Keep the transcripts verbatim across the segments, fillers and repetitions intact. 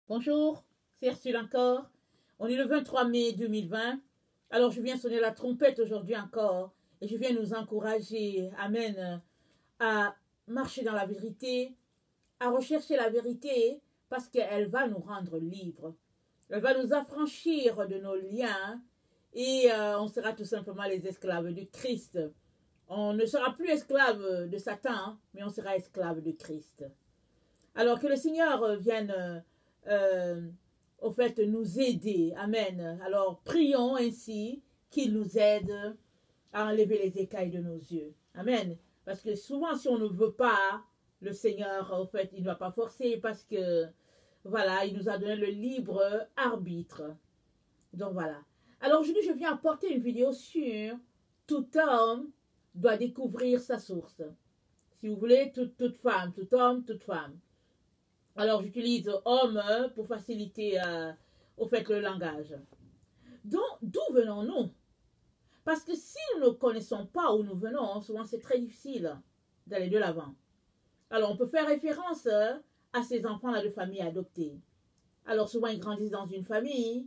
Bonjour, c'est Ursule encore. On est le vingt-trois mai deux mille vingt. Alors je viens sonner la trompette aujourd'hui encore et je viens nous encourager, amen, à marcher dans la vérité, à rechercher la vérité parce qu'elle va nous rendre libres. Elle va nous affranchir de nos liens et euh, on sera tout simplement les esclaves de Christ. On ne sera plus esclave de Satan, mais on sera esclave de Christ. Alors que le Seigneur vienne euh, au fait nous aider. Amen. Alors prions ainsi qu'il nous aide à enlever les écailles de nos yeux. Amen. Parce que souvent si on ne veut pas, le Seigneur, au fait, il ne va pas forcer parce que, voilà, il nous a donné le libre arbitre. Donc voilà. Alors aujourd'hui, je viens apporter une vidéo sur tout homme doit découvrir sa source. Si vous voulez, toute, toute femme, tout homme, toute femme. Alors, j'utilise homme pour faciliter, euh, au fait, le langage. Donc, d'où venons-nous? Parce que si nous ne connaissons pas où nous venons, souvent c'est très difficile d'aller de l'avant. Alors, on peut faire référence à ces enfants-là de famille adoptée. Alors, souvent, ils grandissent dans une famille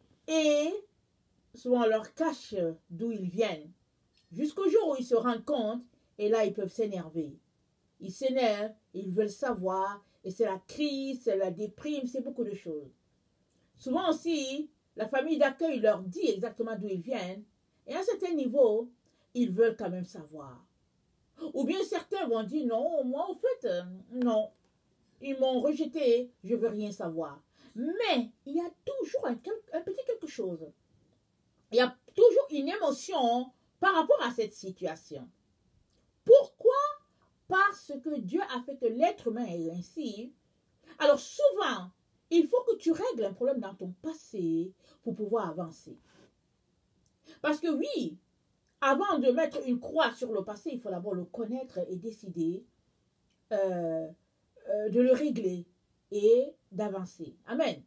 et souvent, on leur cache d'où ils viennent. Jusqu'au jour où ils se rendent compte et là, ils peuvent s'énerver. Ils s'énervent, ils veulent savoir, et c'est la crise, c'est la déprime, c'est beaucoup de choses. Souvent aussi, la famille d'accueil leur dit exactement d'où ils viennent, et à un certain niveau, ils veulent quand même savoir. Ou bien certains vont dire, non, moi, au fait, euh, non, ils m'ont rejeté, je ne veux rien savoir. Mais il y a toujours un, un petit quelque chose. Il y a toujours une émotion par rapport à cette situation. Pourquoi? Parce que Dieu a fait que l'être humain est ainsi. Alors souvent, il faut que tu règles un problème dans ton passé pour pouvoir avancer. Parce que oui, avant de mettre une croix sur le passé, il faut d'abord le connaître et décider euh, euh, de le régler et d'avancer. Amen.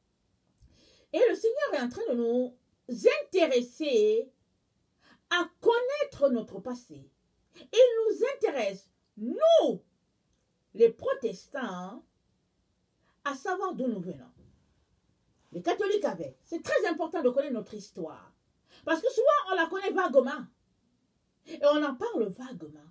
Et le Seigneur est en train de nous intéresser à connaître notre passé. Il nous intéresse, nous, les protestants, à savoir d'où nous venons. Les catholiques avaient. C'est très important de connaître notre histoire. Parce que souvent, on la connaît vaguement. Et on en parle vaguement.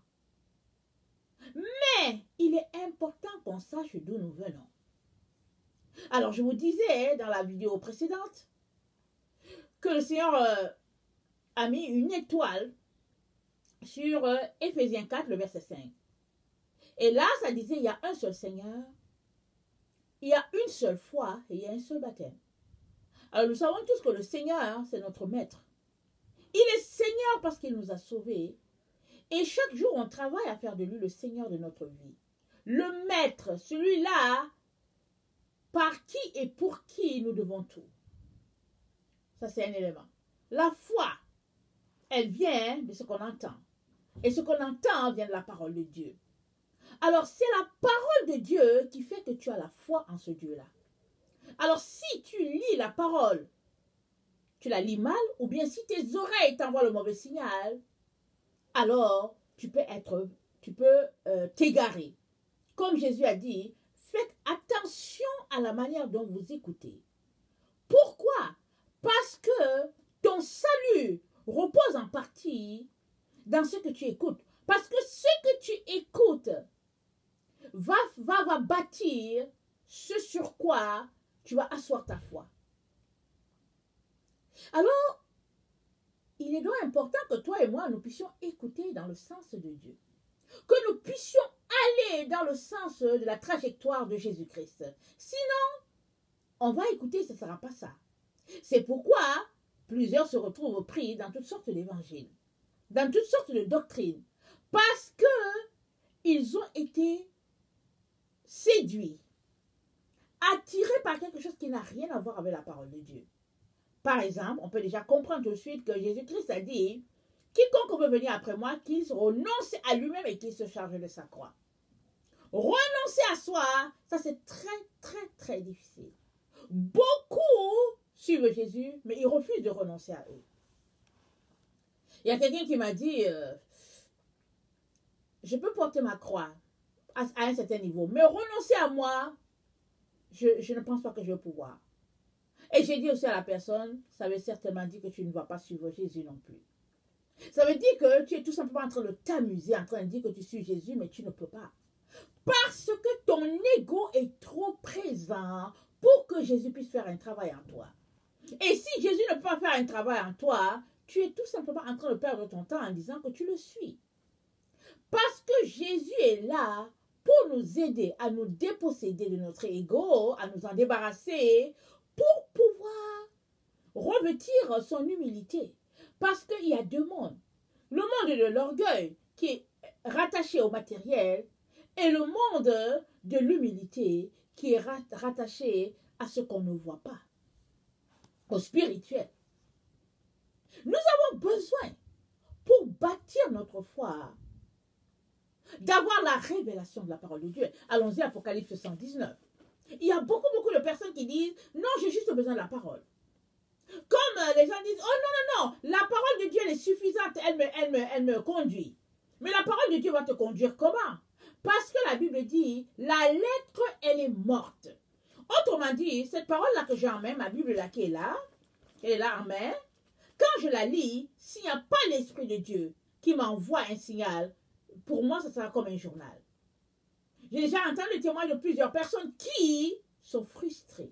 Mais il est important qu'on sache d'où nous venons. Alors, je vous disais dans la vidéo précédente que le Seigneur euh, a mis une étoile sur euh, Éphésiens quatre, le verset cinq. Et là, ça disait, il y a un seul Seigneur, il y a une seule foi et il y a un seul baptême. Alors, nous savons tous que le Seigneur, c'est notre maître. Il est Seigneur parce qu'il nous a sauvés. Et chaque jour, on travaille à faire de lui le Seigneur de notre vie. Le maître, celui-là, par qui et pour qui nous devons tout. Ça, c'est un élément. La foi, elle vient de ce qu'on entend. Et ce qu'on entend vient de la parole de Dieu. Alors, c'est la parole de Dieu qui fait que tu as la foi en ce Dieu-là. Alors, si tu lis la parole, tu la lis mal, ou bien si tes oreilles t'envoient le mauvais signal, alors tu peux être, tu peux euh, t'égarer. Comme Jésus a dit, faites attention à la manière dont vous écoutez. Pourquoi? Parce que ton salut repose en partie dans ce que tu écoutes. Parce que ce que tu écoutes va, va, va bâtir ce sur quoi tu vas asseoir ta foi. Alors, il est donc important que toi et moi, nous puissions écouter dans le sens de Dieu. Que nous puissions aller dans le sens de la trajectoire de Jésus-Christ. Sinon, on va écouter, ce ne sera pas ça. C'est pourquoi plusieurs se retrouvent pris dans toutes sortes d'évangiles, dans toutes sortes de doctrines, parce qu'ils ont été séduits, attirés par quelque chose qui n'a rien à voir avec la parole de Dieu. Par exemple, on peut déjà comprendre tout de suite que Jésus-Christ a dit « Quiconque veut venir après moi, qu'il renonce à lui-même et qu'il se charge de sa croix. » Renoncer à soi, ça c'est très, très, très difficile. Beaucoup suivent Jésus, mais ils refusent de renoncer à eux. Il y a quelqu'un qui m'a dit euh, « Je peux porter ma croix à, à un certain niveau, mais renoncer à moi, je, je ne pense pas que je vais pouvoir. Et j'ai dit aussi à la personne, ça veut certainement dire que tu ne vas pas suivre Jésus non plus. Ça veut dire que tu es tout simplement en train de t'amuser, en train de dire que tu suis Jésus, mais tu ne peux pas. Parce que ton ego est trop présent pour que Jésus puisse faire un travail en toi. Et si Jésus ne peut pas faire un travail en toi, tu es tout simplement en train de perdre ton temps en disant que tu le suis. Parce que Jésus est là pour nous aider à nous déposséder de notre ego, à nous en débarrasser, pour pouvoir revêtir son humilité. Parce qu'il y a deux mondes. Le monde de l'orgueil qui est rattaché au matériel et le monde de l'humilité qui est rattaché à ce qu'on ne voit pas, au spirituel. Nous avons besoin, pour bâtir notre foi, d'avoir la révélation de la parole de Dieu. Allons-y, Apocalypse cent dix-neuf. Il y a beaucoup, beaucoup de personnes qui disent, non, j'ai juste besoin de la parole. Comme les gens disent, oh non, non, non, la parole de Dieu elle est suffisante, elle me, elle, me, elle me conduit. Mais la parole de Dieu va te conduire comment? Parce que la Bible dit, la lettre, elle est morte. Autrement dit, cette parole-là que j'ai en main, ma Bible là qui est là, elle est là en main, quand je la lis, s'il n'y a pas l'Esprit de Dieu qui m'envoie un signal, pour moi, ça sera comme un journal. J'ai déjà entendu le témoignage de plusieurs personnes qui sont frustrées.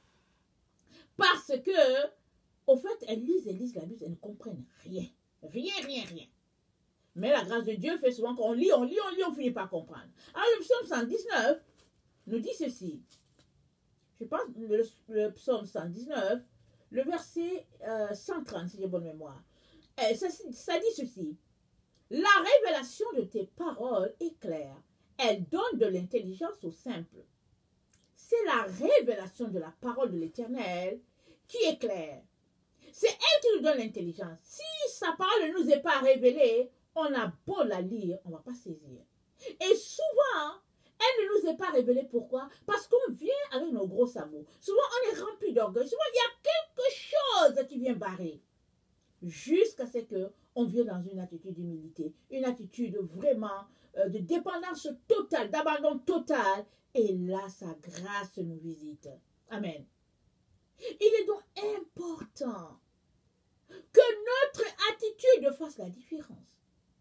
Parce que, au fait, elles lisent, elles lisent la Bible, elles ne comprennent rien. Rien, rien, rien. Mais la grâce de Dieu fait souvent qu'on lit, on lit, on lit, on finit par comprendre. Alors le psaume cent dix-neuf nous dit ceci. Je pense le, le psaume cent dix-neuf, le verset euh, cent trente, si j'ai bonne mémoire. Et ça, ça dit ceci. La révélation de tes paroles est claire. Elle donne de l'intelligence aux simples. C'est la révélation de la parole de l'Éternel qui est claire. C'est elle qui nous donne l'intelligence. Si sa parole ne nous est pas révélée, on a beau la lire, on ne va pas saisir. Et souvent, elle ne nous est pas révélée. Pourquoi? Parce qu'on vient avec nos gros sabots. Souvent, on est rempli d'orgueil. Souvent, il y a quelque chose qui vient barrer. Jusqu'à ce qu'on vienne dans une attitude d'humilité. Une attitude vraiment euh, de dépendance totale, d'abandon total. Et là, sa grâce nous visite. Amen. Il est donc important que notre attitude fasse la différence.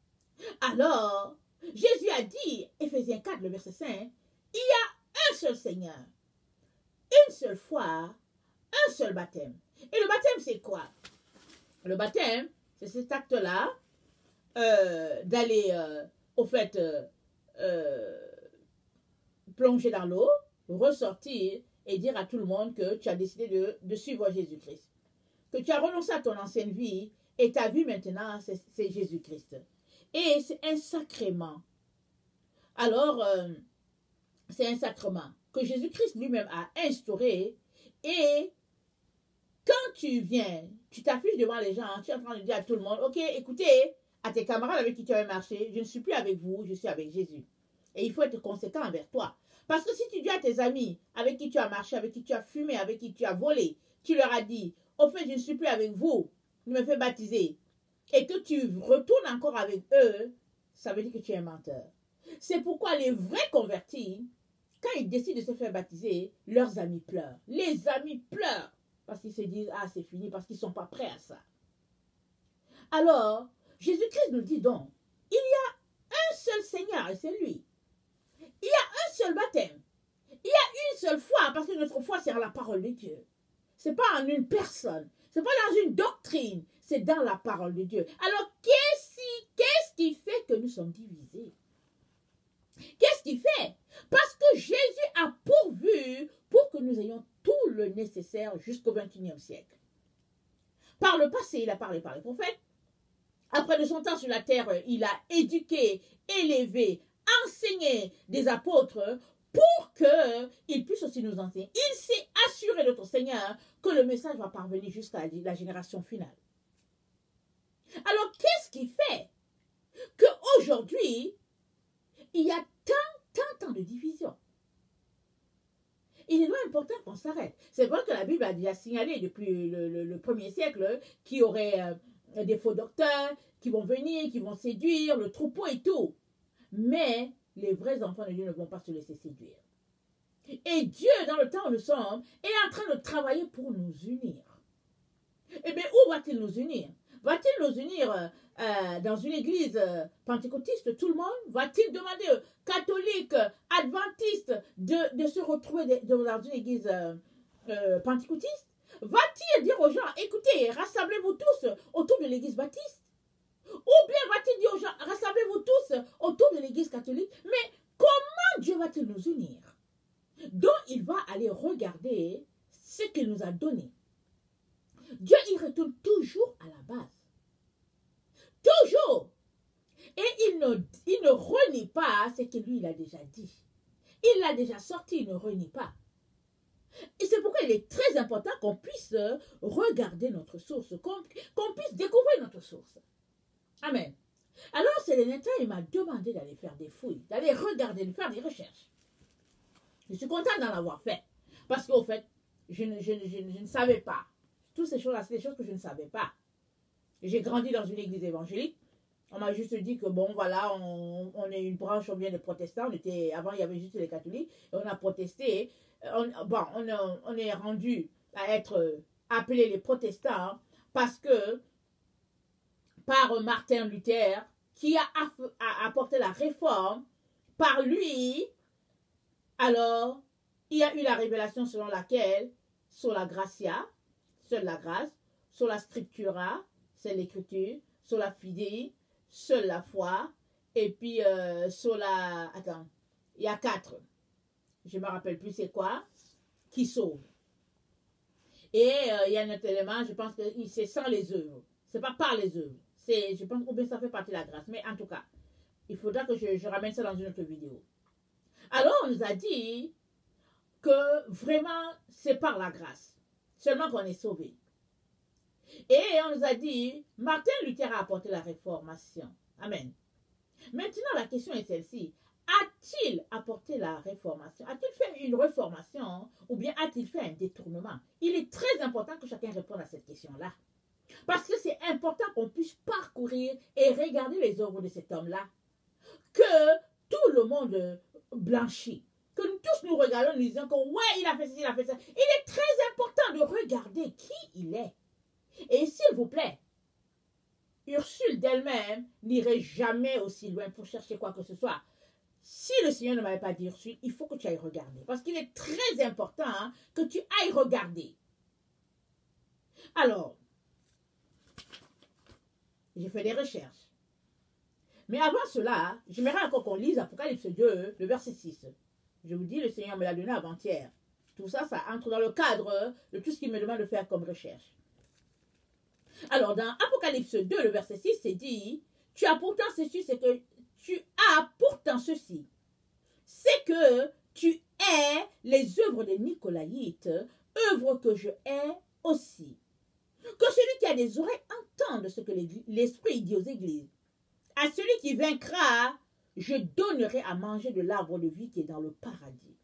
Alors, Jésus a dit, Éphésiens quatre, le verset cinq, il y a un seul Seigneur, une seule foi, un seul baptême. Et le baptême, c'est quoi? Le baptême, c'est cet acte-là euh, d'aller, euh, au fait, euh, euh, plonger dans l'eau, ressortir et dire à tout le monde que tu as décidé de, de suivre Jésus-Christ. Que tu as renoncé à ton ancienne vie et ta vie maintenant, c'est Jésus-Christ. Et c'est un sacrement. Alors, euh, c'est un sacrement que Jésus-Christ lui-même a instauré. Et quand tu viens, tu t'affiches devant les gens, tu es en train de dire à tout le monde, ok, écoutez, à tes camarades avec qui tu avais marché, je ne suis plus avec vous, je suis avec Jésus. Et il faut être conséquent envers toi. Parce que si tu dis à tes amis avec qui tu as marché, avec qui tu as fumé, avec qui tu as volé, tu leur as dit, au fait, je ne suis plus avec vous, je me fais baptiser, et que tu retournes encore avec eux, ça veut dire que tu es un menteur. C'est pourquoi les vrais convertis, quand ils décident de se faire baptiser, leurs amis pleurent. Les amis pleurent parce qu'ils se disent, ah, c'est fini, parce qu'ils ne sont pas prêts à ça. Alors, Jésus-Christ nous dit donc, il y a un seul Seigneur, et c'est lui. Il y a un seul baptême. Il y a une seule foi, parce que notre foi, c'est en la parole de Dieu. Ce n'est pas en une personne. Ce n'est pas dans une doctrine. C'est dans la parole de Dieu. Alors, qu'est-ce qui, qu'est-ce qui fait que nous sommes divisés? Qu'est-ce qui fait? Parce que Jésus a pourvu pour que nous ayons tout le nécessaire jusqu'au vingt et unième siècle. Par le passé, il a parlé par les prophètes. Après de son temps sur la terre, il a éduqué, élevé, enseigné des apôtres pour qu'ils puissent aussi nous enseigner. Il s'est assuré, notre Seigneur, que le message va parvenir jusqu'à la génération finale. Alors, qu'est-ce qui fait qu'aujourd'hui, il y a tant, tant, tant de divisions? Il est vraiment important qu'on s'arrête. C'est vrai que la Bible a déjà signalé depuis le, le, le premier siècle qu'il y aurait euh, des faux docteurs qui vont venir, qui vont séduire le troupeau et tout. Mais les vrais enfants de Dieu ne vont pas se laisser séduire. Et Dieu, dans le temps où nous sommes, est en train de travailler pour nous unir. Eh bien, où va-t-il nous unir? Va-t-il nous unir euh, dans une église euh, pentecôtiste, tout le monde? Va-t-il demander aux catholiques, adventistes, de, de se retrouver de, de, dans une église euh, euh, pentecôtiste? Va-t-il dire aux gens, écoutez, rassemblez-vous tous autour de l'église baptiste? Ou bien va-t-il dire aux gens, rassemblez-vous tous autour de l'église catholique? Mais comment Dieu va-t-il nous unir? Donc, il va aller regarder ce qu'il nous a donné. Dieu, il retourne toujours à la base. Toujours. Et il ne, il ne renie pas ce que lui, il a déjà dit. Il l'a déjà sorti, il ne renie pas. Et c'est pourquoi il est très important qu'on puisse regarder notre source, qu'on qu'on puisse découvrir notre source. Amen. Alors, Sélénata, il m'a demandé d'aller faire des fouilles, d'aller regarder, de faire des recherches. Je suis contente d'en avoir fait. Parce qu'au fait, je ne, je, je, je ne savais pas. Toutes ces choses-là, c'est des choses que je ne savais pas. J'ai grandi dans une église évangélique. On m'a juste dit que bon, voilà, on, on est une branche, on vient des protestants. On était, avant, il y avait juste les catholiques. Et on a protesté. On, bon, on, on est rendu à être appelés les protestants parce que par Martin Luther, qui a, a apporté la réforme, par lui, alors, il y a eu la révélation selon laquelle, sur la gratia, seule la grâce, sur la scriptura, c'est l'écriture, sur la fide, seule la foi, et puis euh, sur la... Attends, il y a quatre. Je ne me rappelle plus c'est quoi, qui sauve. Et euh, il y a un autre élément, je pense que c'est sans les œuvres. C'est pas par les œuvres. C'est, je pense, ou bien ça fait partie de la grâce. Mais en tout cas, il faudra que je, je ramène ça dans une autre vidéo. Alors, on nous a dit que vraiment, c'est par la grâce. Seulement qu'on est sauvé. Et on nous a dit, Martin Luther a apporté la réformation. Amen. Maintenant, la question est celle-ci. A-t-il apporté la réformation? A-t-il fait une réformation ou bien a-t-il fait un détournement? Il est très important que chacun réponde à cette question-là. Parce que c'est important qu'on puisse parcourir et regarder les œuvres de cet homme-là. Que tout le monde blanchit. Que nous tous nous regardons, nous disons que ouais, il a fait ça, il a fait ça. Il est très important de regarder qui il est. Et s'il vous plaît, Ursule d'elle-même n'irait jamais aussi loin pour chercher quoi que ce soit. Si le Seigneur ne m'avait pas dit Ursule, il faut que tu ailles regarder. Parce qu'il est très important hein, que tu ailles regarder. Alors, j'ai fait des recherches. Mais avant cela, j'aimerais encore qu'on lise Apocalypse deux, le verset six. Je vous dis, le Seigneur me l'a donné avant-hier. Tout ça, ça entre dans le cadre de tout ce qu'il me demande de faire comme recherche. Alors, dans Apocalypse deux, le verset six, c'est dit, tu as pourtant ceci, c'est que tu as pourtant ceci. C'est que tu hais les œuvres des Nicolaïtes, œuvres que je hais aussi. Que celui qui a des oreilles entende ce que l'Esprit dit aux églises. À celui qui vaincra, je donnerai à manger de l'arbre de vie qui est dans le paradis.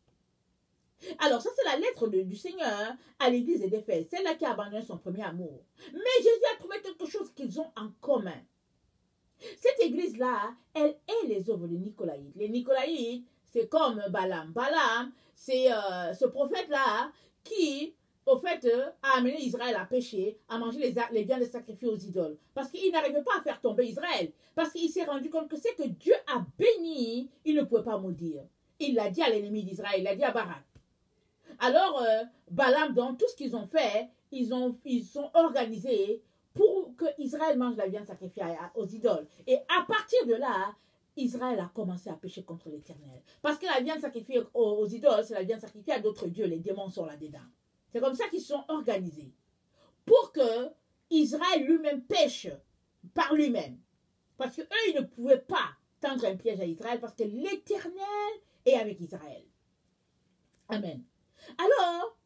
Alors, ça, c'est la lettre de, du Seigneur à l'église d'Éphèse, celle-là qui a abandonné son premier amour. Mais Jésus a trouvé quelque chose qu'ils ont en commun. Cette église-là, elle est les œuvres des Nicolaïtes. Les Nicolaïtes, c'est comme Balaam. Balaam, c'est euh, ce prophète-là qui, au fait, euh, a amené Israël à pécher, à manger les, les viandes sacrifiées aux idoles. Parce qu'il n'arrivait pas à faire tomber Israël. Parce qu'il s'est rendu compte que c'est que Dieu a béni, il ne pouvait pas maudire. Il l'a dit à l'ennemi d'Israël, il l'a dit à Barak. Alors, euh, Balaam, dans tout ce qu'ils ont fait, ils ont, ils sont organisés pour que Israël mange la viande sacrifiée aux idoles. Et à partir de là, Israël a commencé à pécher contre l'Éternel. Parce que la viande sacrifiée aux, aux idoles, c'est la viande sacrifiée à d'autres dieux. Les démons sont là-dedans. C'est comme ça qu'ils sont organisés. Pour que Israël lui-même pêche par lui-même. Parce qu'eux, ils ne pouvaient pas tendre un piège à Israël parce que l'Éternel est avec Israël. Amen. Alors,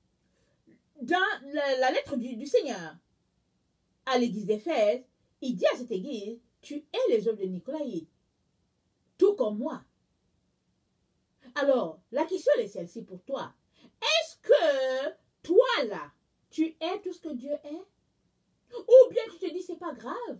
dans la, la lettre du, du Seigneur à l'église d'Éphèse, il dit à cette église, tu es les œuvres de Nicolaïte, tout comme moi. Alors, la question est celle-ci pour toi. Est-ce que toi là, tu es tout ce que Dieu est? Ou bien tu te dis, c'est pas grave.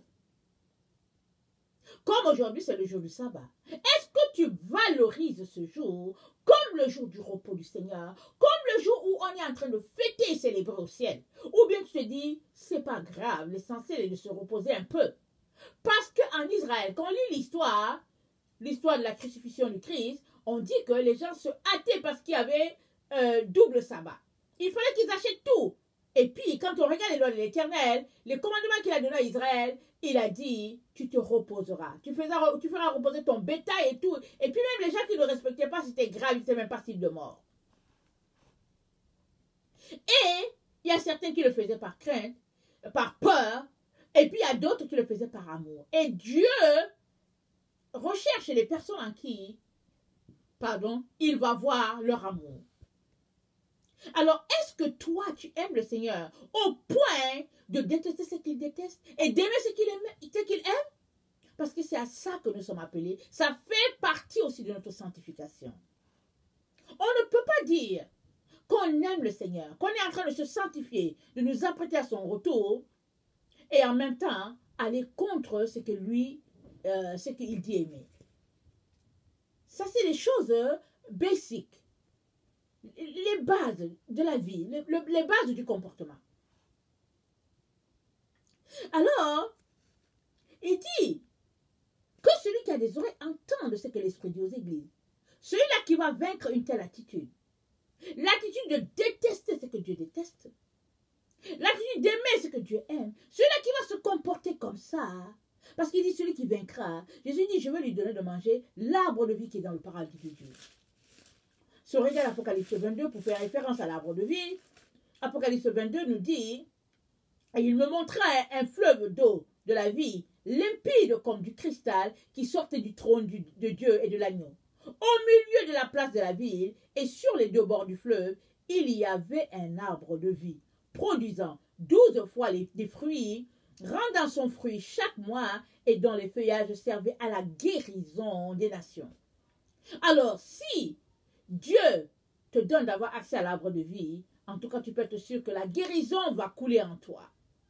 Comme aujourd'hui, c'est le jour du sabbat. Est-ce que tu valorises ce jour comme le jour du repos du Seigneur, comme le jour où on est en train de fêter et célébrer au ciel. Ou bien tu te dis, c'est pas grave, l'essentiel est de se reposer un peu. Parce qu'en Israël, quand on lit l'histoire, l'histoire de la crucifixion du Christ, on dit que les gens se hâtaient parce qu'il y avait euh, double sabbat. Il fallait qu'ils achètent tout. Et puis, quand on regarde les lois de l'Éternel, les commandements qu'il a donnés à Israël, il a dit, tu te reposeras. Tu feras, tu feras reposer ton bétail et tout. Et puis même les gens qui ne le respectaient pas, c'était grave, ils n'étaient même pas cibles de mort. Et il y a certains qui le faisaient par crainte, par peur, et puis il y a d'autres qui le faisaient par amour. Et Dieu recherche les personnes en qui, pardon, il va voir leur amour. Alors, est-ce que toi, tu aimes le Seigneur au point de détester ce qu'il déteste et d'aimer ce qu'il aime, ce qu'il aime? Parce que c'est à ça que nous sommes appelés. Ça fait partie aussi de notre sanctification. On ne peut pas dire qu'on aime le Seigneur, qu'on est en train de se sanctifier, de nous apprêter à son retour, et en même temps aller contre ce que lui, euh, ce qu'il dit aimer. Ça, c'est les choses euh, basiques. Les bases de la vie, les, les bases du comportement. Alors, il dit que celui qui a des oreilles entende ce que l'Esprit dit aux églises. Celui-là qui va vaincre une telle attitude. L'attitude de détester ce que Dieu déteste. L'attitude d'aimer ce que Dieu aime. Celui-là qui va se comporter comme ça. Parce qu'il dit celui qui vaincra. Jésus dit, je vais lui donner de manger l'arbre de vie qui est dans le paradis de Dieu. Si on regarde Apocalypse vingt-deux pour faire référence à l'arbre de vie, Apocalypse vingt-deux nous dit, et il me montra un, un fleuve d'eau de la vie, limpide comme du cristal, qui sortait du trône du, de Dieu et de l'agneau. Au milieu de la place de la ville, et sur les deux bords du fleuve, il y avait un arbre de vie, produisant douze fois les, des fruits, rendant son fruit chaque mois, et dont les feuillages servaient à la guérison des nations. Alors, si Dieu te donne d'avoir accès à l'arbre de vie, en tout cas, tu peux être sûr que la guérison va couler en toi.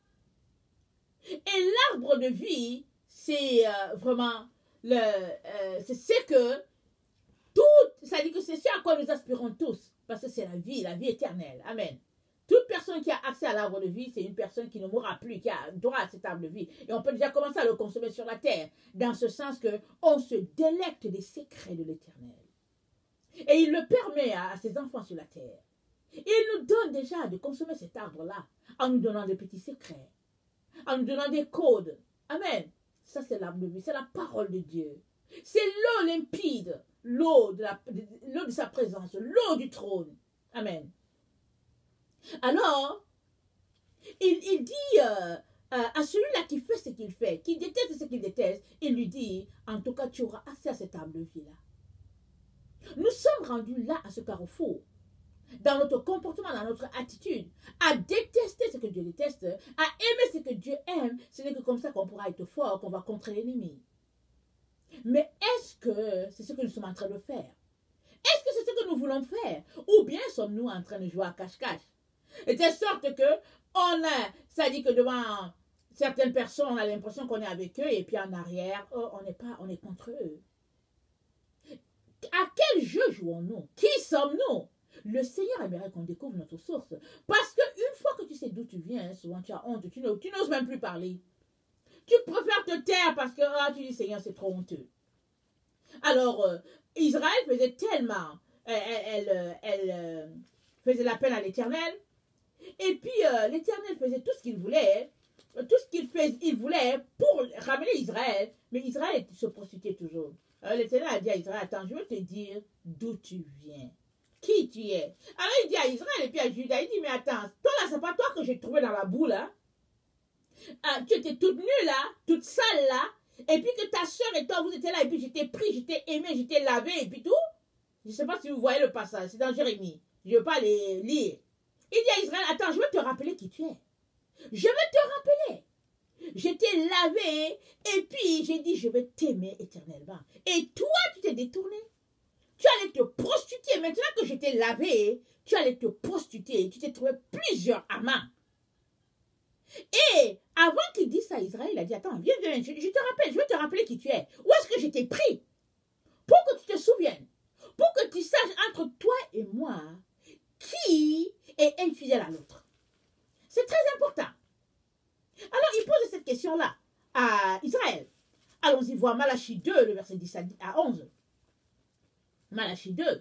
Et l'arbre de vie, c'est euh, vraiment le, euh, c'est ce que tout, ça dit que c'est ce à quoi nous aspirons tous, parce que c'est la vie, la vie éternelle. Amen. Toute personne qui a accès à l'arbre de vie, c'est une personne qui ne mourra plus, qui a droit à cet arbre de vie. Et on peut déjà commencer à le consommer sur la terre, dans ce sens que on se délecte des secrets de l'Éternel. Et il le permet à, à ses enfants sur la terre. Et il nous donne déjà de consommer cet arbre-là, en nous donnant des petits secrets, en nous donnant des codes. Amen. Ça, c'est l'arbre de vie, c'est la parole de Dieu. C'est l'eau limpide, l'eau de, la, de, l'eau de sa présence, l'eau du trône. Amen. Alors, il, il dit euh, euh, à celui-là qui fait ce qu'il fait, qui déteste ce qu'il déteste, il lui dit, en tout cas, tu auras accès à cet arbre de vie-là. Nous sommes rendus là, à ce carrefour, dans notre comportement, dans notre attitude, à détester ce que Dieu déteste, à aimer ce que Dieu aime. Ce n'est que comme ça qu'on pourra être fort, qu'on va contrer l'ennemi. Mais est-ce que c'est ce que nous sommes en train de faire? Est-ce que c'est ce que nous voulons faire? Ou bien sommes-nous en train de jouer à cache-cache? Et de sorte que on a, ça dit que devant certaines personnes, on a l'impression qu'on est avec eux, et puis en arrière, oh, on n'est pas, on est contre eux. À quel jeu jouons-nous? Qui sommes-nous? Le Seigneur aimerait qu'on découvre notre source. Parce qu'une fois que tu sais d'où tu viens, souvent tu as honte, tu n'oses même plus parler. Tu préfères te taire parce que ah, tu dis Seigneur, c'est trop honteux. Alors, euh, Israël faisait tellement, elle, elle, elle, elle euh, faisait la peine à l'Éternel. Et puis, euh, l'Éternel faisait tout ce qu'il voulait, tout ce qu'il il voulait pour ramener Israël. Mais Israël se prostituait toujours. Euh, L'Éternel a dit à Israël, attends, je vais te dire d'où tu viens. Qui tu es. Alors il dit à Israël et puis à Judas, il dit, mais attends, toi là, c'est pas toi que j'ai trouvé dans la boue là. Ah, tu étais toute nue là, toute sale là. Et puis que ta soeur et toi, vous étiez là, et puis j'étais pris, j'étais aimé, j'étais lavé, et puis tout. Je ne sais pas si vous voyez le passage, c'est dans Jérémie. Je ne vais pas les lire. Il dit à Israël, attends, je vais te rappeler qui tu es. Je vais te rappeler. Je t'ai lavé, et puis j'ai dit, je vais t'aimer éternellement. Et toi, tu t'es détourné. Tu allais te prostituer. Maintenant que je t'ai lavé, tu allais te prostituer. Tu t'es trouvé plusieurs amants. Et avant qu'il dise ça à Israël, il a dit, attends, viens, viens, je, je te rappelle, je vais te rappeler qui tu es. Où est-ce que je t'ai pris? Pour que tu te souviennes. pour que tu saches entre toi et moi qui est infidèle à l'autre. C'est très important. Alors, il pose cette question-là à Israël. Allons-y voir Malachie deux, le verset dix à onze. Malachie deux.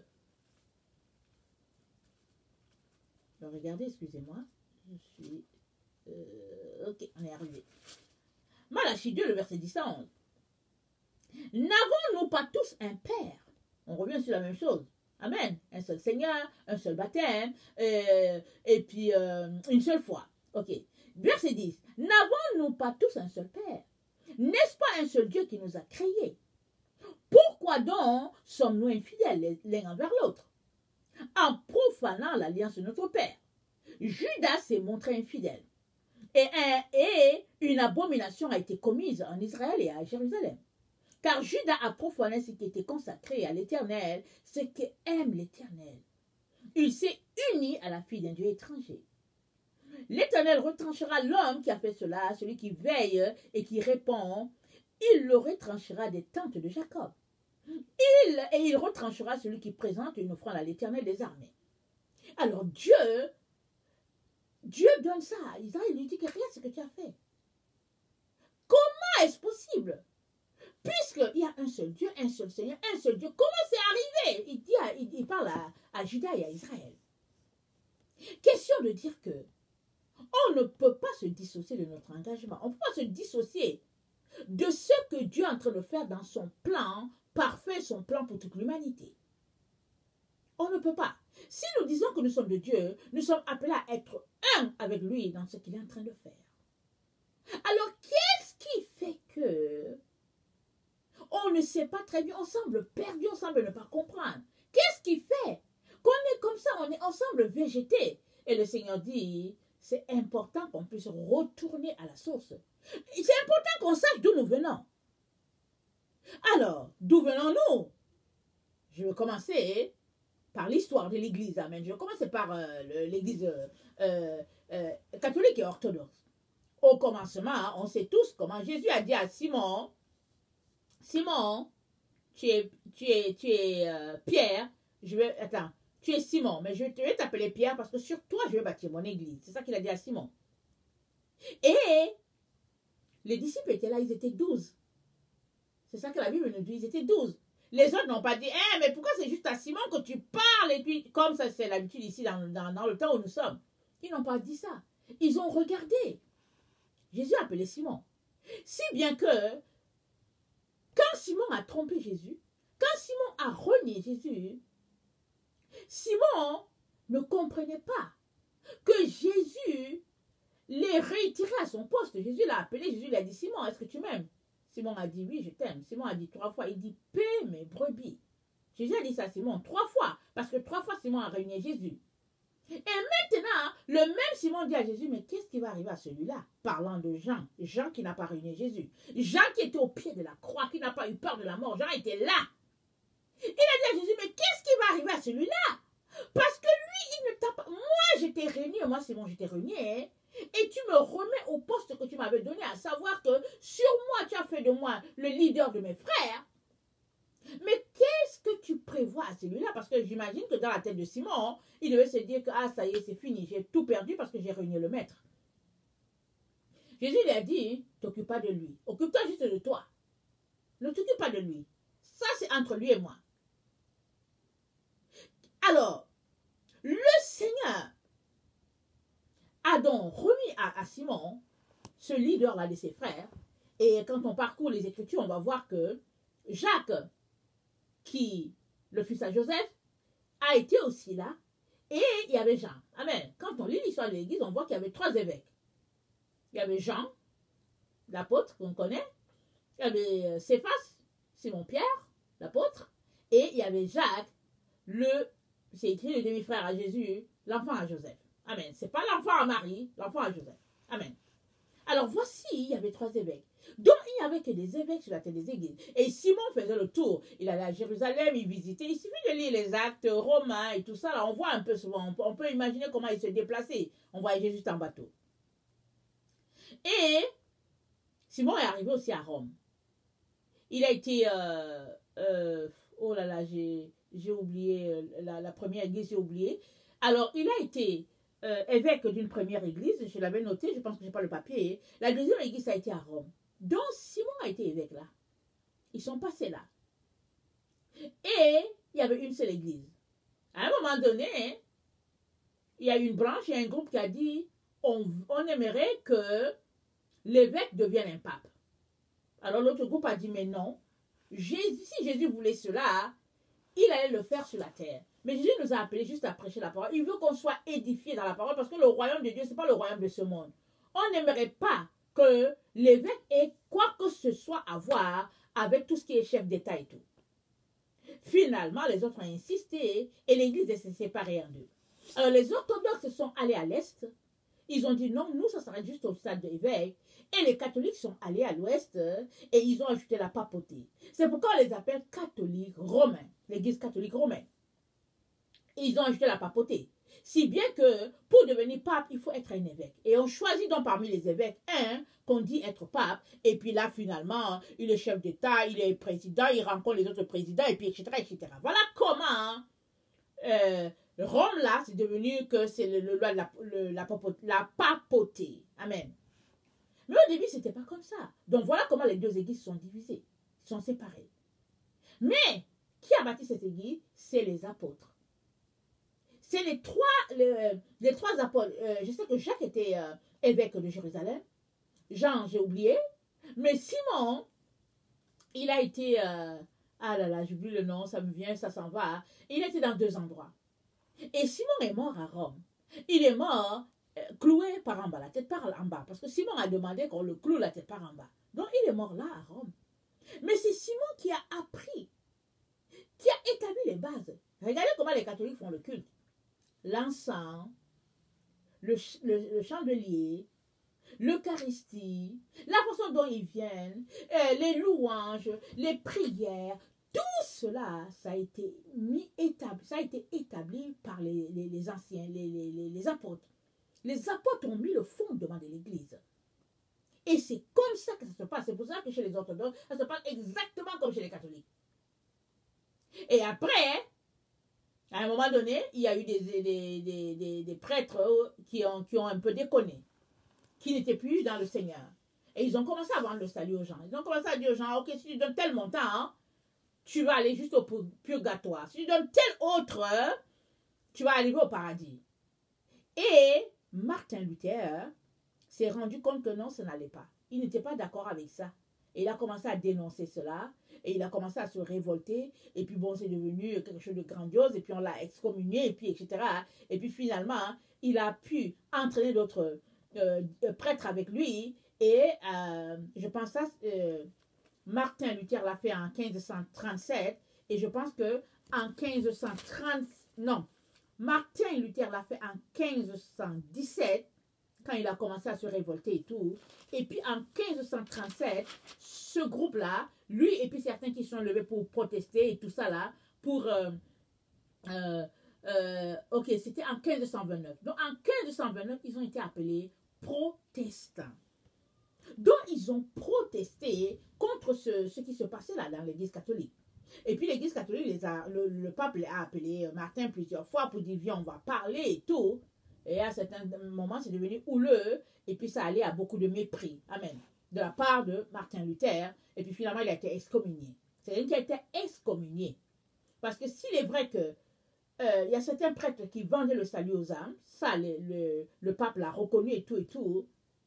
Regardez, excusez-moi. Je suis... Euh, ok, on est arrivé. Malachie deux, le verset dix à onze. N'avons-nous pas tous un Père? On revient sur la même chose. Amen. Un seul Seigneur, un seul baptême, euh, et puis euh, une seule foi. Ok. Verset dix. N'avons-nous pas tous un seul Père? N'est-ce pas un seul Dieu qui nous a créés? Pourquoi donc sommes-nous infidèles l'un envers l'autre? En profanant l'alliance de notre Père, Judas s'est montré infidèle. Et, un, et une abomination a été commise en Israël et à Jérusalem. Car Judas a profané ce qui était consacré à l'Éternel, ce qu'aime l'Éternel. Il s'est uni à la fille d'un Dieu étranger. L'Éternel retranchera l'homme qui a fait cela, celui qui veille et qui répond. Il le retranchera des tentes de Jacob. Il, et il retranchera celui qui présente une offrande à l'Éternel des armées. Alors Dieu, Dieu donne ça à Israël. Il lui dit que regarde ce que tu as fait. Comment est-ce possible? Puisqu'il y a un seul Dieu, un seul Seigneur, un seul Dieu, comment c'est arrivé? Il, dit à, il, il parle à, à Juda et à Israël. Question de dire que on ne peut pas se dissocier de notre engagement. On ne peut pas se dissocier de ce que Dieu est en train de faire dans son plan parfait, son plan pour toute l'humanité. On ne peut pas. Si nous disons que nous sommes de Dieu, nous sommes appelés à être un avec lui dans ce qu'il est en train de faire. Alors, qu'est-ce qui fait que on ne sait pas très bien, on semble perdu, on semble ne pas comprendre? Qu'est-ce qui fait qu'on est comme ça, on est ensemble végété? Et le Seigneur dit, c'est important qu'on puisse retourner à la source. C'est important qu'on sache d'où nous venons. Alors, d'où venons-nous? Je vais commencer par l'histoire de l'Église. Amen. Je vais commencer par euh, l'Église euh, euh, euh, catholique et orthodoxe. Au commencement, on sait tous comment Jésus a dit à Simon, Simon, tu es, tu es, tu es euh, Pierre, je vais, attends, tu es Simon, mais je vais t'appeler Pierre parce que sur toi, je vais bâtir mon église. C'est ça qu'il a dit à Simon. Et les disciples étaient là, ils étaient douze. C'est ça que la Bible nous dit, ils étaient douze. Les autres n'ont pas dit, eh, mais pourquoi c'est juste à Simon que tu parles? Et puis, comme ça, c'est l'habitude ici dans, dans, dans le temps où nous sommes. Ils n'ont pas dit ça. Ils ont regardé. Jésus a appelé Simon. Si bien que, quand Simon a trompé Jésus, quand Simon a renié Jésus, Simon ne comprenait pas que Jésus l'ait retiré à son poste. Jésus l'a appelé, Jésus lui a dit, Simon, est-ce que tu m'aimes? Simon a dit, oui, je t'aime. Simon a dit trois fois, il dit, paie mes brebis. Jésus a dit ça à Simon trois fois, parce que trois fois Simon a renié Jésus. Et maintenant, le même Simon dit à Jésus, mais qu'est-ce qui va arriver à celui-là? Parlant de Jean, Jean qui n'a pas renié Jésus. Jean qui était au pied de la croix, qui n'a pas eu peur de la mort. Jean était là. Il a dit à Jésus, mais qu'est-ce qui va arriver à celui-là? Parce que lui, il ne t'a pas... Moi, je t'ai renié, moi Simon, je t'ai renié. Et tu me remets au poste que tu m'avais donné, à savoir que sur moi, tu as fait de moi le leader de mes frères. Mais qu'est-ce que tu prévois à celui-là? Parce que j'imagine que dans la tête de Simon, il devait se dire que ah, ça y est, c'est fini, j'ai tout perdu parce que j'ai renié le maître. Jésus lui a dit, t'occupe pas de lui, occupe-toi juste de toi. Ne t'occupe pas de lui. Ça, c'est entre lui et moi. Alors, le Seigneur a donc remis à, à Simon ce leader-là de ses frères. Et quand on parcourt les Écritures, on va voir que Jacques, qui, le fils à Joseph, a été aussi là. Et il y avait Jean. Amen. Quand on lit l'histoire de l'Église, on voit qu'il y avait trois évêques. Il y avait Jean, l'apôtre qu'on connaît. Il y avait Céphas, Simon-Pierre, l'apôtre. Et il y avait Jacques, le, c'est écrit le demi-frère à Jésus, l'enfant à Joseph. Amen. Ce n'est pas l'enfant à Marie, l'enfant à Joseph. Amen. Alors voici, il y avait trois évêques. Donc il n'y avait que des évêques sur la tête des églises. Et Simon faisait le tour. Il allait à Jérusalem, il visitait. Il suffit de lire les actes romains et tout ça. Là, on voit un peu souvent, on peut, on peut imaginer comment il se déplaçait. On voyait Jésus en bateau. Et Simon est arrivé aussi à Rome. Il a été... Euh, euh, oh là là, j'ai j'ai oublié, euh, la, la première église, j'ai oublié. Alors, il a été euh, évêque d'une première église, je l'avais noté, je pense que je n'ai pas le papier. La deuxième église a été à Rome. Donc, Simon a été évêque là. Ils sont passés là. Et il y avait une seule église. À un moment donné, hein, il y a une branche, il y a un groupe qui a dit, on, on aimerait que l'évêque devienne un pape. Alors l'autre groupe a dit, mais non, Jésus, si Jésus voulait cela, il allait le faire sur la terre. Mais Jésus nous a appelés juste à prêcher la parole. Il veut qu'on soit édifié dans la parole parce que le royaume de Dieu, ce n'est pas le royaume de ce monde. On n'aimerait pas que l'évêque ait quoi que ce soit à voir avec tout ce qui est chef d'État et tout. Finalement, les autres ont insisté et l'église s'est séparée en deux. Alors les orthodoxes sont allés à l'est. Ils ont dit non, nous, ça s'arrête juste au stade d'évêque. Et les catholiques sont allés à l'ouest et ils ont ajouté la papauté. C'est pourquoi on les appelle catholiques romains, l'église catholique romaine. Et ils ont ajouté la papauté. Si bien que pour devenir pape, il faut être un évêque. Et on choisit donc parmi les évêques un qu'on dit être pape. Et puis là, finalement, il est chef d'État, il est président, il rencontre les autres présidents, et puis et cetera et cetera. Voilà comment euh, Rome, là, c'est devenu que c'est le, le, la, le, la, la papauté. Amen. Mais au début, ce n'était pas comme ça. Donc voilà comment les deux églises sont divisées, sont séparées. Mais qui a bâti cette église? C'est les apôtres. C'est les trois, les, les trois apôtres. Euh, je sais que Jacques était euh, évêque de Jérusalem. Jean, j'ai oublié. Mais Simon, il a été... Euh, ah là là, j'oublie le nom, ça me vient, ça s'en va. Il était dans deux endroits. Et Simon est mort à Rome. Il est mort euh, cloué par en bas, la tête par en bas. Parce que Simon a demandé qu'on le cloue la tête par en bas. Donc il est mort là à Rome. Mais c'est Simon qui a appris, qui a établi les bases. Regardez comment les catholiques font le culte. L'encens, le, le, le chandelier, l'Eucharistie, la façon dont ils viennent, euh, les louanges, les prières, tout cela, ça a été mis établi, ça a été établi par les, les, les anciens, les, les, les, les apôtres. Les apôtres ont mis le fondement de l'Église. Et c'est comme ça que ça se passe. C'est pour ça que chez les orthodoxes, ça se passe exactement comme chez les catholiques. Et après, à un moment donné, il y a eu des, des, des, des, des prêtres qui ont, qui ont un peu déconné, qui n'étaient plus dans le Seigneur. Et ils ont commencé à vendre le salut aux gens. Ils ont commencé à dire aux gens, ok, si tu donnes tel montant, hein, tu vas aller juste au purgatoire. Si tu donnes tel autre, tu vas arriver au paradis. Et Martin Luther s'est rendu compte que non, ça n'allait pas. Il n'était pas d'accord avec ça. Et il a commencé à dénoncer cela. Et il a commencé à se révolter. Et puis bon, c'est devenu quelque chose de grandiose. Et puis on l'a excommunié. Et puis et cetera. Et puis finalement, il a pu entraîner d'autres euh, prêtres avec lui. Et euh, je pense que euh, Martin Luther l'a fait en quinze cent trente-sept. Et je pense que en quinze cent trente... Non. Martin Luther l'a fait en quinze cent dix-sept. Quand il a commencé à se révolter et tout. Et puis en quinze cent trente-sept, ce groupe-là, lui et puis certains qui sont levés pour protester et tout ça là, pour... Euh, euh, euh, ok, c'était en quinze cent vingt-neuf. Donc en quinze cent vingt-neuf, ils ont été appelés protestants. Donc ils ont protesté contre ce, ce qui se passait là dans l'église catholique. Et puis l'église catholique, les a, le, le pape les a appelés Martin plusieurs fois pour dire, viens, on va parler et tout. Et à certains moments, c'est devenu houleux. Et puis, ça allait à beaucoup de mépris. Amen. De la part de Martin Luther. Et puis, finalement, il a été excommunié. C'est lui qui a été excommunié. Parce que s'il est vrai que euh, il y a certains prêtres qui vendaient le salut aux âmes, ça, le, le, le pape l'a reconnu et tout et tout.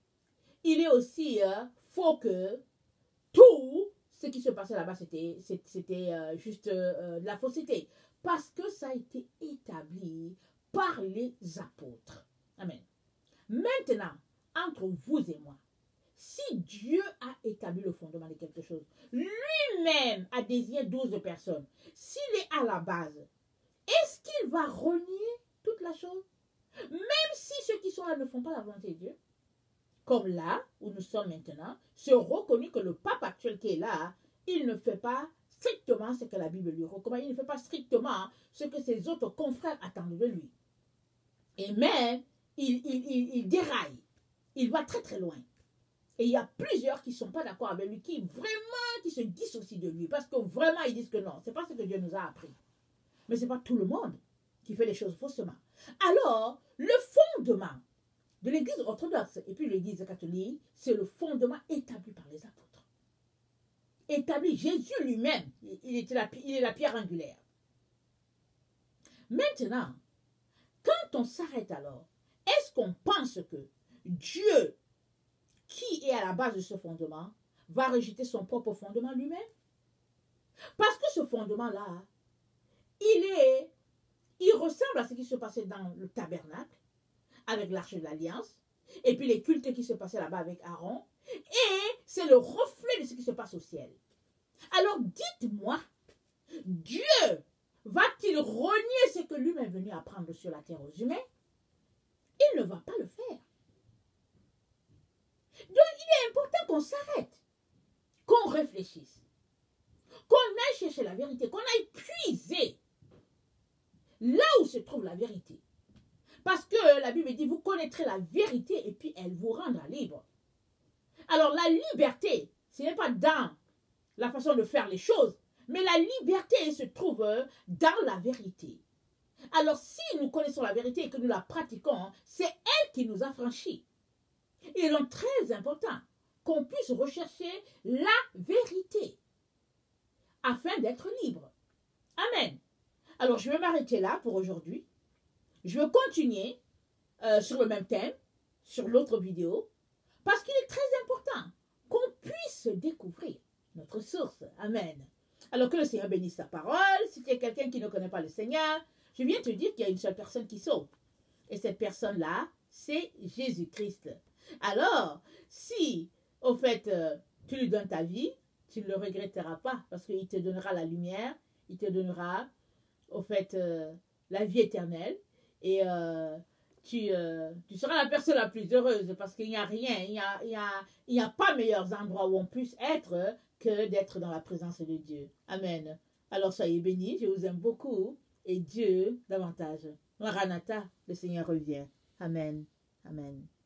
Il est aussi euh, faux que tout ce qui se passait là-bas, c'était c'était euh, juste euh, de la fausseté. Parce que ça a été établi par les apôtres. Amen. Maintenant, entre vous et moi, si Dieu a établi le fondement de quelque chose, lui-même a désigné douze personnes, s'il est à la base, est-ce qu'il va renier toute la chose? Même si ceux qui sont là ne font pas la volonté de Dieu, comme là où nous sommes maintenant, c'est reconnu que le pape actuel qui est là, il ne fait pas strictement ce que la Bible lui recommande, il ne fait pas strictement ce que ses autres confrères attendent de lui. Et même, il, il, il, il déraille. Il va très très loin. Et il y a plusieurs qui ne sont pas d'accord avec lui, qui vraiment qui se dissocient de lui. Parce que vraiment, ils disent que non, ce n'est pas ce que Dieu nous a appris. Mais ce n'est pas tout le monde qui fait les choses faussement. Alors, le fondement de l'Église orthodoxe et puis l'Église catholique, c'est le fondement établi par les apôtres. Établi, Jésus lui-même, il, était la, il est la pierre angulaire. Maintenant, quand on s'arrête alors, est-ce qu'on pense que Dieu, qui est à la base de ce fondement, va rejeter son propre fondement lui-même? Parce que ce fondement-là, il est, il ressemble à ce qui se passait dans le tabernacle, avec l'arche de l'alliance, et puis les cultes qui se passaient là-bas avec Aaron, et c'est le reflet de ce qui se passe au ciel. Alors dites-moi, Dieu va-t-il renier ce que lui-même est venu apprendre sur la terre aux humains? Il ne va pas le faire. Donc il est important qu'on s'arrête, qu'on réfléchisse, qu'on aille chercher la vérité, qu'on aille puiser là où se trouve la vérité. Parce que la Bible dit, vous connaîtrez la vérité et puis elle vous rendra libre. Alors la liberté, ce n'est pas dans la façon de faire les choses, mais la liberté elle se trouve dans la vérité. Alors si nous connaissons la vérité et que nous la pratiquons, c'est elle qui nous a franchis. Il est donc très important qu'on puisse rechercher la vérité afin d'être libre. Amen. Alors je vais m'arrêter là pour aujourd'hui. Je vais continuer euh, sur le même thème, sur l'autre vidéo, parce qu'il est très important qu'on puisse découvrir notre source. Amen. Alors que le Seigneur bénisse sa parole. Si tu es quelqu'un qui ne connaît pas le Seigneur, je viens te dire qu'il y a une seule personne qui sauve. Et cette personne-là, c'est Jésus-Christ. Alors, si, au fait, euh, tu lui donnes ta vie, tu ne le regretteras pas, parce qu'il te donnera la lumière, il te donnera, au fait, euh, la vie éternelle. Et euh, tu, euh, tu seras la personne la plus heureuse parce qu'il n'y a rien, il n'y a, il y a, il y a pas meilleurs endroits où on puisse être que d'être dans la présence de Dieu. Amen. Alors soyez bénis, je vous aime beaucoup et Dieu davantage. Maranatha, le Seigneur revient. Amen. Amen.